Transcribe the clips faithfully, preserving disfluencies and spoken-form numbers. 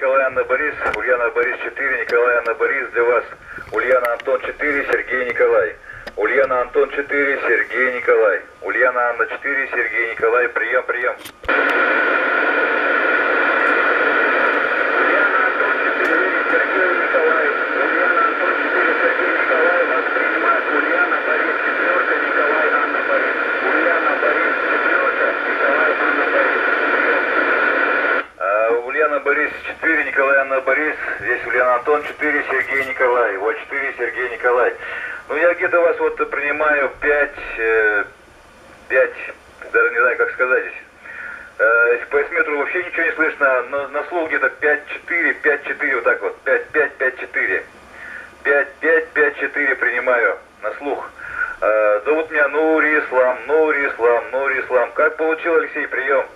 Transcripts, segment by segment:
Николай, Анна, Борис. Ульяна, Борис четыре, Николай, Анна, Борис для вас. Ульяна, Антон четыре, Сергей, Николай. Ульяна, Антон четыре, Сергей, Николай. Ульяна, Анна четыре, Сергей, Николай. Прием, прием. Ульяна, Борис четыре, Николай, Анна, Борис. Здесь Ульяна, Антон четыре, Сергей, Николай. Вот четыре, Сергей, Николай. Ну, я где-то вас вот принимаю пять, пять, даже не знаю, как сказать здесь. Если по эсметру вообще ничего не слышно, но на слух где-то пять четыре, пять четыре, вот так вот. пять пять, пять четыре. пять пять, пять четыре принимаю на слух. Зовут меня Нури Ислам, Нури Ислам, Нури Ислам. Как получил, Алексей, прием?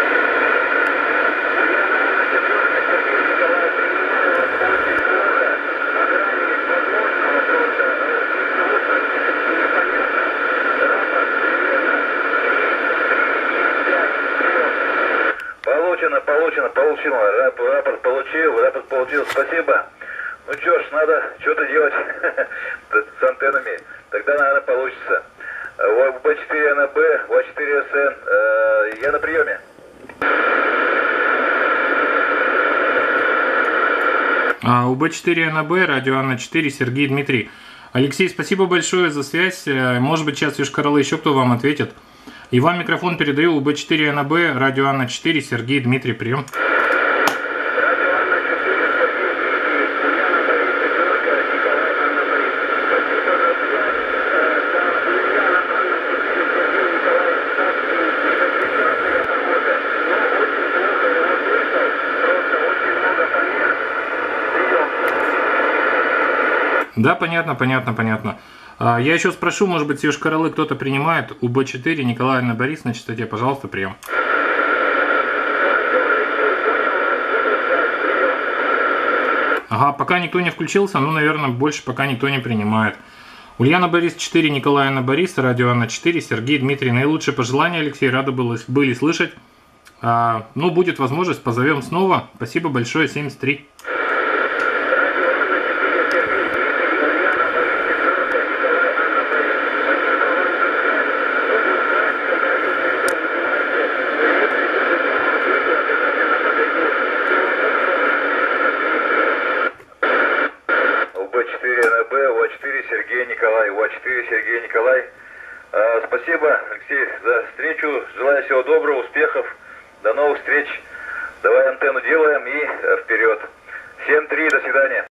Получено, получено, получил, рапорт получил, рапорт получил, спасибо. Ну что ж, надо что-то делать с антеннами, тогда, наверное, получится. бэ четыре на Б, вэ четыре эс эн, э, я на приеме. А, у бэ четыре на Б, радио Анна четыре, Сергей, Дмитрий. Алексей, спасибо большое за связь, может быть, сейчас Йошкар-Олы еще кто вам ответит. И вам микрофон передаю, у бэ четыре на Б, радио Анна четыре, Сергей, Дмитрий, прием. Да, понятно, понятно, понятно. Я еще спрошу, может быть, с Йошкар-Олы кто-то принимает. У бэ четыре, Николай, Анна, Борис на частоте, пожалуйста, прием. Ага, пока никто не включился, ну, наверное, больше пока никто не принимает. Ульяна, Борис четыре, Николай, Анна, Борис, радио Анна четыре, Сергей, Дмитрий. Наилучшие пожелания, Алексей, рады были слышать. А, ну, будет возможность, позовем снова. Спасибо большое, семьдесят три. Сергей Николай, вэ четыре, Сергей Николай. А, спасибо, Алексей, за встречу. Желаю всего доброго, успехов. До новых встреч. Давай антенну делаем и вперед. семь три, до свидания.